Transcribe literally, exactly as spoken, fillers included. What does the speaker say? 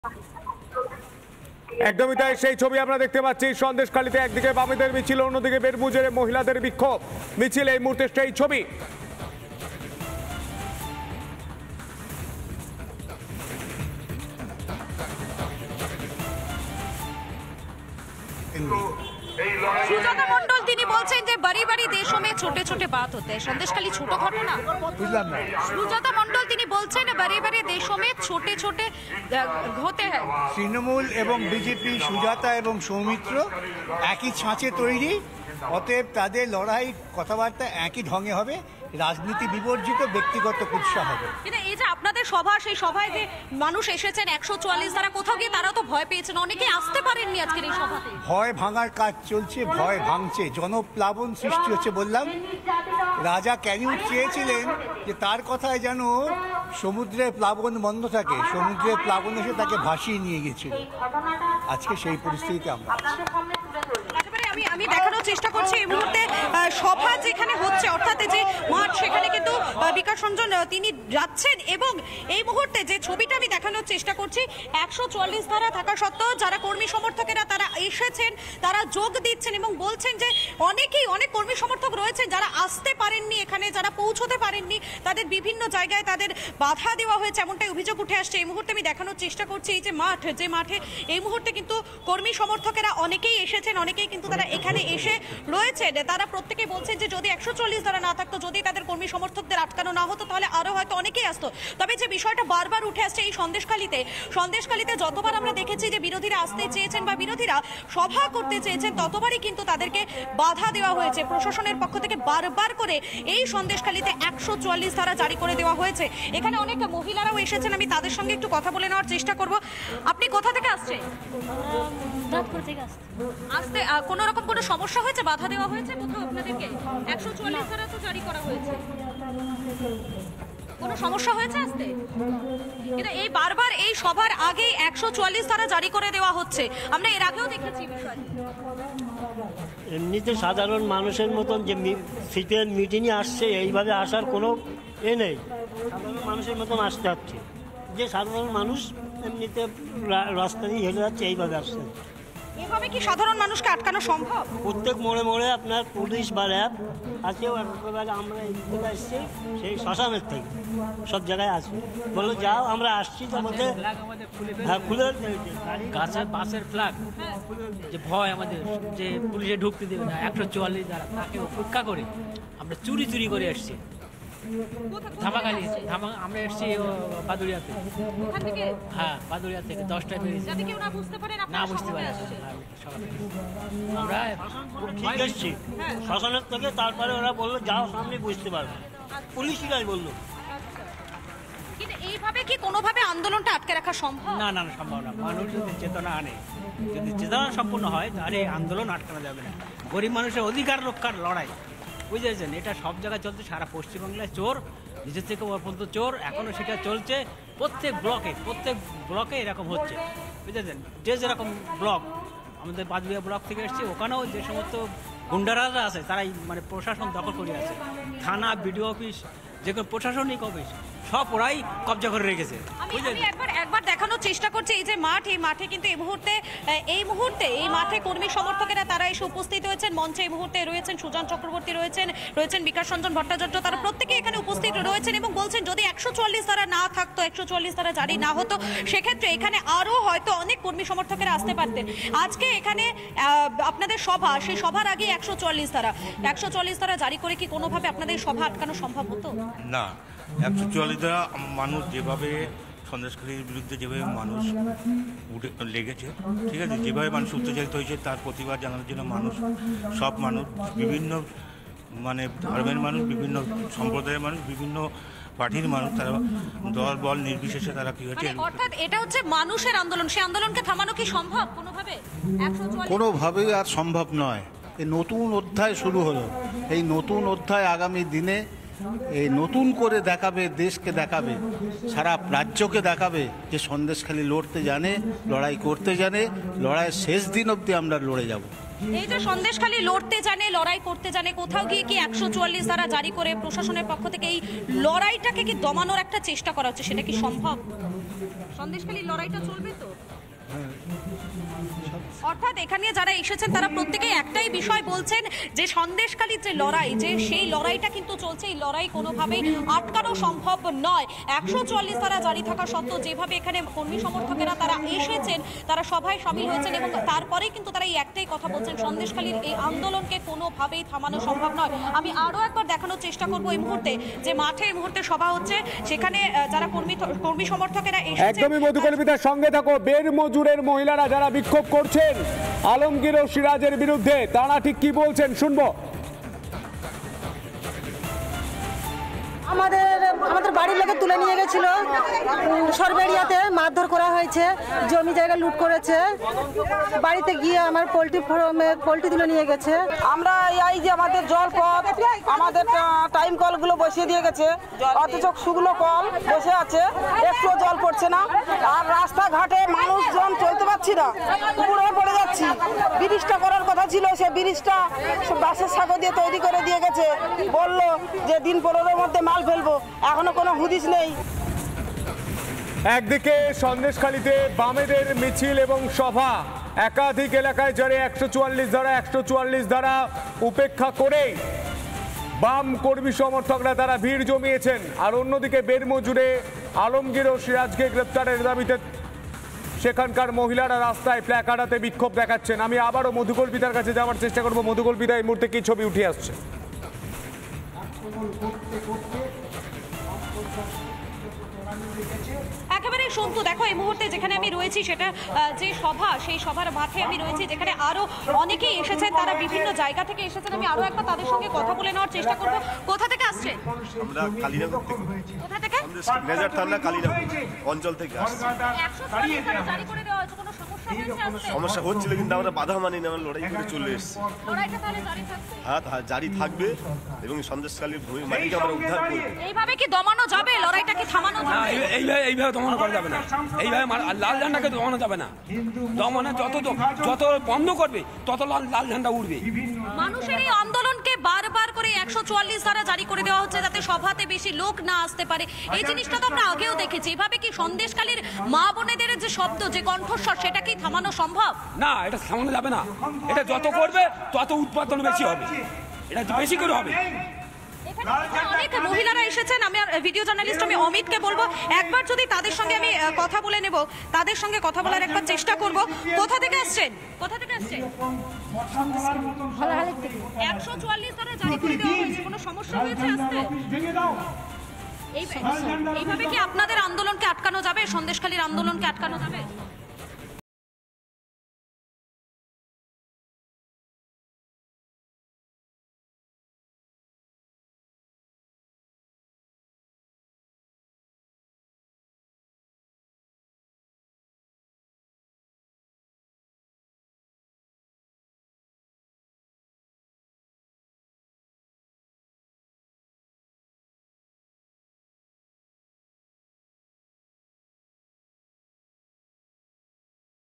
একদমই তাই, সেই ছবি আমরা দেখতে পাচ্ছি। সন্দেশখালীতে একদিকে বামেদের মিছিল, অন্যদিকে বেরবুজের মহিলাদের বিক্ষোভ মিছিল। এই মুহূর্তে সেই ছবি। সুজাতা মণ্ডল তিনি বলছেন যে বাড়ি বাড়ি দেশों में छोटे छोटे बात होते हैं। সন্দেশখালী ছোট ঘটনা বুঝলাম না। সুজাতা মণ্ডল তিনি বলছেন বাড়ি বাড়ি দেশों में छोटे छोटे होते हैं। তৃণমূল এবং বিজেপি, সুজাতা এবং সৌমিত্র একই ছাঁচে তৈরি, অতএব তাদের লড়াই কথাবার্তা একই ঢঙে হবে, রাজনীতি বিবর্জিত, ব্যক্তিগত কুৎসা হবে। কিন্তু এই যে আপনাদের সভা, সেই সভায় যে মানুষ এসেছেন একশো চুয়াল্লিশ দ্বারা কোথাও গিয়ে তারা তো ভয় পেয়েছেন, অনেকে আসতে পারেননি আজকের এই সভাতে। ভয় ভাঙার কাজ চলছে, ভয় ভাঙছে, জনপ্লাবন সৃষ্টি হচ্ছে। বললাম রাজা ক্যানিউট চেয়েছিলেন যে তার কথায় যেন সমুদ্রের প্লাবন বন্ধ থাকে, সমুদ্রের প্লাবন এসে তাকে ভাসিয়ে নিয়ে গেছিল। আজকে সেই পরিস্থিতিতে আমরা আমি আমি দেখানোর চেষ্টা করছি এই মুহূর্তে সভা যেখানে হচ্ছে, অর্থাৎ যে মাঠ, সেখানে কিন্তু বিকাশ রঞ্জন তিনি যাচ্ছেন এবং এই মুহূর্তে যে ছবিটা আমি দেখানোর চেষ্টা করছি, একশো চুয়াল্লিশ ধারা থাকা সত্ত্বেও যারা কর্মী সমর্থকেরা তারা এসেছেন, তারা যোগ দিচ্ছেন এবং বলছেন যে অনেকেই, অনেক কর্মী সমর্থক রয়েছেন যারা আসতে পারেননি, এখানে যারা পৌঁছতে পারেননি, তাদের বিভিন্ন জায়গায় তাদের বাধা দেওয়া হয়েছে, এমনটাই অভিযোগ উঠে আসছে। এই মুহূর্তে আমি দেখানোর চেষ্টা করছি এই যে মাঠ, যে মাঠে এই মুহূর্তে কিন্তু কর্মী সমর্থকেরা অনেকেই এসেছেন, অনেকেই কিন্তু তারা এখানে এসে রয়েছেন। তারা প্রত্যেকেই বলছেন যে যদি একশো চল্লিশ ধারা না থাকতো, যদি তাদের কর্মী সমর্থকদের আটকানো না হতো, তাহলে আরো হয়তো অনেকেই আসতো। তবে যে বিষয়টা বারবার উঠে আসছে এই সন্দেশখালীতে, সন্দেশখালীতে যতবার আমরা দেখেছি যে বিরোধীরা আসতে চেয়েছেন বা বিরোধীরা সভা করতে চেয়েছেন, ততবারই কিন্তু তাদেরকে বাধা দেওয়া হয়েছে প্রশাসনের পক্ষ থেকে। বারবার করে এই সন্দেশখালীতে একশো চুয়াল্লিশ ধারা জারি করে দেওয়া হয়েছে। এখানে অনেক মহিলারাও এসেছেন, আমি তাদের সঙ্গে একটু কথা বলে নেওয়ার চেষ্টা করব। আপনি কোথা থেকে আসছেন? আসতে কোনো রকম কোনো সমস্যা হয়েছে? বাধা দেওয়া হয়েছে কোথাও আপনাদেরকে? একশো চুয়াল্লিশ ধারা তো জারি করা হয়েছে, কোনো সমস্যা হয়েছে আসতে? কিন্তু এই বারবার এই সবার আগে একশো চুয়াল্লিশ ধারা জারি করে দেওয়া হচ্ছে, আমরা এর আগেও দেখেছি বিষয়। এমনিতে সাধারণ মানুষের মতন যে সিপিএম মিটিংয়ে আসছে, এইভাবে আসার কোনো এ নেই। সাধারণ মানুষের মতন আসতে হচ্ছে, যে সাধারণ মানুষ এমনিতে রাস্তা দিয়ে হেঁটে যাচ্ছে, এইভাবে আসছে। এভাবে কি সাধারণ মানুষকে আটকানো সম্ভব? প্রত্যেক মোড়ে মোড়ে আপনার পুলিশ বা র্যাব আছে। আমরা এইগুলো এসছি সেই শ্মশানের থেকে, সব জায়গায় আসবে, বললো যাও আমরা আসছি। তার মধ্যে হ্যাঁ খুলে গাছের বাসের ফ্ল্যাগ, যে ভয় আমাদের যে পুলিশে ঢুকতে দেবে না, একশো চুয়াল্লিশ দ্বারা তাকে উপেক্ষা করে আমরা চুরি চুরি করে এসছি ধামাখালি। ধামা আমরা এসছি বাদুড়িয়াতে, হ্যাঁ বাদুড়িয়া থেকে দশটায় বেরিয়েছি, না বুঝতে পারি আমরা ঠিক এসছি শ্মশানের থেকে। তারপরে ওরা বললো যাও সামনে বুঝতে পারবে, পুলিশরাই বললো। কিন্তু এইভাবে কি কোনোভাবে আন্দোলনটা আটকে রাখা সম্ভব? না না না সম্ভব না। মানুষ যদি চেতনা আনে, যদি চেতনা সম্পূর্ণ হয়, তাহলে আন্দোলন আটকানো যাবে না। গরিব মানুষের অধিকার রক্ষার লড়াই, বুঝেছেন? এটা সব জায়গায় চলছে, সারা পশ্চিমবাংলায় চোর, নিজের থেকে ওর পর্যন্ত চোর, এখনও সেটা চলছে। প্রত্যেক ব্লকে, প্রত্যেক ব্লকে এরকম হচ্ছে, বুঝেছেন? যে যেরকম ব্লক, আমাদের বাদুড়িয়া ব্লক থেকে এসছে, ওখানেও যে সমস্ত গুন্ডারাজরা আছে তারাই মানে প্রশাসন দখল করে আছে। থানা, বিডিও অফিস, যে কোনো প্রশাসনিক অফিস সব ওরাই কবজা করে রেখেছে। আমি একবার একবার দেখানোর চেষ্টা করছি এই যে মাঠ, এই মাঠে কিন্তু এই মুহূর্তে এই মুহূর্তে এই মাঠে কর্মী সমর্থকেরা তারা এসে উপস্থিত হয়েছেন। মঞ্চে এই মুহূর্তে রয়েছেন সুজন চক্রবর্তী, রয়েছেন রয়েছেন বিকাশ রঞ্জন ভট্টাচার্য, তারা প্রত্যেকে এখানে উপস্থিত রয়েছেন এবং বলছেন যদি একশো চুয়াল্লিশ ধারা না থাকতো, একশো চুয়াল্লিশ ধারা জারি না হতো, সেক্ষেত্রে এখানে আরও হয়তো অনেক কর্মী সমর্থকেরা আসতে পারতেন। আজকে এখানে আপনাদের সভা, সেই সভার আগে একশো চুয়াল্লিশ ধারা একশো চুয়াল্লিশ ধারা জারি করে কি কোনোভাবে আপনাদের সভা আটকানো সম্ভব হতো? না, একশো চুয়াল্লিশ দ্বারা মানুষ যেভাবে সন্দেশখালীর বিরুদ্ধে যেভাবে মানুষ উঠে লেগেছে, ঠিক আছে, যেভাবে মানুষ উত্তেজিত হয়েছে, তার প্রতিবাদ জানানোর জন্য মানুষ, সব মানুষ, বিভিন্ন মানে ধর্মের মানুষ, বিভিন্ন সম্প্রদায়ের মানুষ, বিভিন্ন পার্টির মানুষ, তারা দল বল নির্বিশেষে তারা কি হয়েছে, অর্থাৎ এটা হচ্ছে মানুষের আন্দোলন, সেই আন্দোলনকে থামানো কি সম্ভব কোনোভাবে? কোনোভাবেই আর সম্ভব নয়। এই নতুন অধ্যায় শুরু হলো, এই নতুন অধ্যায় আগামী দিনে এই নতুন করে দেখাবে, দেশকে দেখাবে, সারা রাজ্যকে দেখাবে যে সন্দেশখালী লড়তে জানে, লড়াই করতে জানে, লড়াইয়ের শেষ দিন অবধি আমরা লড়ে যাব। এই যে সন্দেশখালী লড়তে জানে, লড়াই করতে জানে, কোথাও গিয়ে কি একশো চুয়াল্লিশ ধারা জারি করে প্রশাসনের পক্ষ থেকে এই লড়াইটাকে কি দমানোর একটা চেষ্টা করা হচ্ছে, সেটা কি সম্ভব? সন্দেশখালী লড়াইটা চলবে তো? অর্থাৎ এখানে যারা এসেছেন তারা প্রত্যেকেই একটাই বিষয় বলছেন যে সন্দেশখালীর যে লড়াই, যে সেই লড়াইটা কিন্তু চলছে, এই লড়াই কোনোভাবেই আটকানো সম্ভব নয়। একশো চুয়াল্লিশ ধারা জারি থাকা সত্ত্বেও যেভাবে এখানে কর্মী সমর্থকেরা তারা এসেছেন, তারা সভায় সামিল হয়েছেন এবং তারপরেই কিন্তু তারা এই একটাই কথা বলছেন, সন্দেশখালীর এই আন্দোলনকে কোনোভাবেই থামানো সম্ভব নয়। আমি আরও একবার দেখানোর চেষ্টা করব এই মুহূর্তে যে মাঠে এই মুহূর্তে সভা হচ্ছে, সেখানে যারা কর্মী কর্মী সমর্থকেরা এসেছেন। একদমই মধুকল্পিতার সঙ্গে থাকো। বের মজুরের মহিলারা যারা বিক্ষোভ করছেন আলমগীর ও সিরাজের বিরুদ্ধে, তারা ঠিক কি বলছেন শুনবো। আমাদের আমাদের বাড়ির লোকে তুলে নিয়ে গেছিল, সরবেরিয়াতে মারধর করা হয়েছে, জমি জায়গা লুট করেছে, বাড়িতে গিয়ে আমার পোল্ট্রি ফার্মে পোল্ট্রি তুলে নিয়ে গেছে। আমরা এই যে আমাদের জলপথ, আমাদের টাইম কলগুলো বসিয়ে দিয়ে গেছে, অথচ শুকনো কল বসে আছে, একটু জল পড়ছে না। আর রাস্তাঘাটে মানুষজন চলতে পারছি না, পুকুরে পড়ে যাচ্ছি। ব্রিজটা করার কথা ছিল, সে ব্রিজটা বাঁশের সাঁকো দিয়ে তৈরি করে দিয়ে গেছে, বললো যে দিন পনেরোর মধ্যে মাল ফেলবো, এখনো কোনো হুদিস নেই। একদিকে সন্দেশখালীতে বামেদের মিছিল এবং সভা, একাধিক এলাকায় যারা একশো চুয়াল্লিশ ধারা একশো চুয়াল্লিশ ধারা উপেক্ষা করে বাম কর্মী সমর্থকরা তারা ভিড় জমিয়েছেন। আর অন্যদিকে বেরমজুরে আলমগীর ও সিরাজকে গ্রেপ্তারের দাবিতে সেখানকার মহিলারা রাস্তায় প্ল্যাকার্ড হাতে বিক্ষোভ দেখাচ্ছেন। আমি আবারও মধুকল্পিতার কাছে যাওয়ার চেষ্টা করবো। মধুকল্পিতা, এই মুহূর্তে কি ছবি উঠে আসছে? একেবারে সন্তু, দেখো এই মুহূর্তে যেখানে আমি রয়েছি সেটা যে সভা, সেই সভার মাঠে আমি রয়েছি, যেখানে আরো অনেকেই এসেছেন, তারা বিভিন্ন জায়গা থেকে এসেছেন। আমি আরো একবার তাদের সঙ্গে কথা বলে নেওয়ার চেষ্টা করব। কোথা থেকে আসছে? আমরা কালীনগর থেকে। কোথা থেকে? মেজর থানা কালীনগর অঞ্চল থেকে আসছে। একশো চুয়াল্লিশ ধারা জারি করে দেওয়া হয়েছে, কোনো সমস্যা হয়েছে আসতে? সমস্যা হচ্ছিল, কিন্তু আমরা বাধা মানি না, আমরা লড়াই করে চলে এসেছি। লড়াইটা তাহলে জারি থাকছে? হ্যাঁ, জারি থাকবে এবং সন্দেশখালীর ভূমি মাটিকে আমরা উদ্ধার করব। এইভাবে কি দমানো যাবে? লড়াইটা কি থামানো যাবে? এইভাবে এইভাবে দমন করা যাবে না, এইভাবে লাল ঝান্ডাকে দমানো যাবে না। দমনে যত যত বন্ধ করবে তত লাল লাল ঝান্ডা উঠবে। মানুষের এই আন্দোলনকে বারবার করে একশো চুয়াল্লিশ ধারা জারি করে দেওয়া হচ্ছে যাতে সভাতে বেশি লোক না আসতে পারে। এই জিনিসটা তো আমরা আগেও দেখেছি। এভাবে কি সন্দেশখালীর মা বোনেদের যে শব্দ, যে কণ্ঠস্বর, সেটা কি থামানো সম্ভব? না, এটা থামানো যাবে না। এটা যত করবে তত উৎপাদন বেশি হবে, এটা বেশি করে হবে। অনেক মহিলারা এসেছেন, আমি ভিডিও জার্নালিস্ট আমি অমিতকে বলবো একবার যদি তাদের সঙ্গে আমি কথা বলে নেব, তাদের সঙ্গে কথা বলার একবার চেষ্টা করব। কোথা থেকে আসছেন? কোথা থেকে আসছেন? একশো চুয়াল্লিশ ধারা জারি করে দেওয়া হয়েছে, কোনো সমস্যা হয়েছে আসতে? এইভাবে কি আপনাদের আন্দোলনকে আটকানো যাবে? সন্দেশখালীর আন্দোলনকে আটকানো যাবে?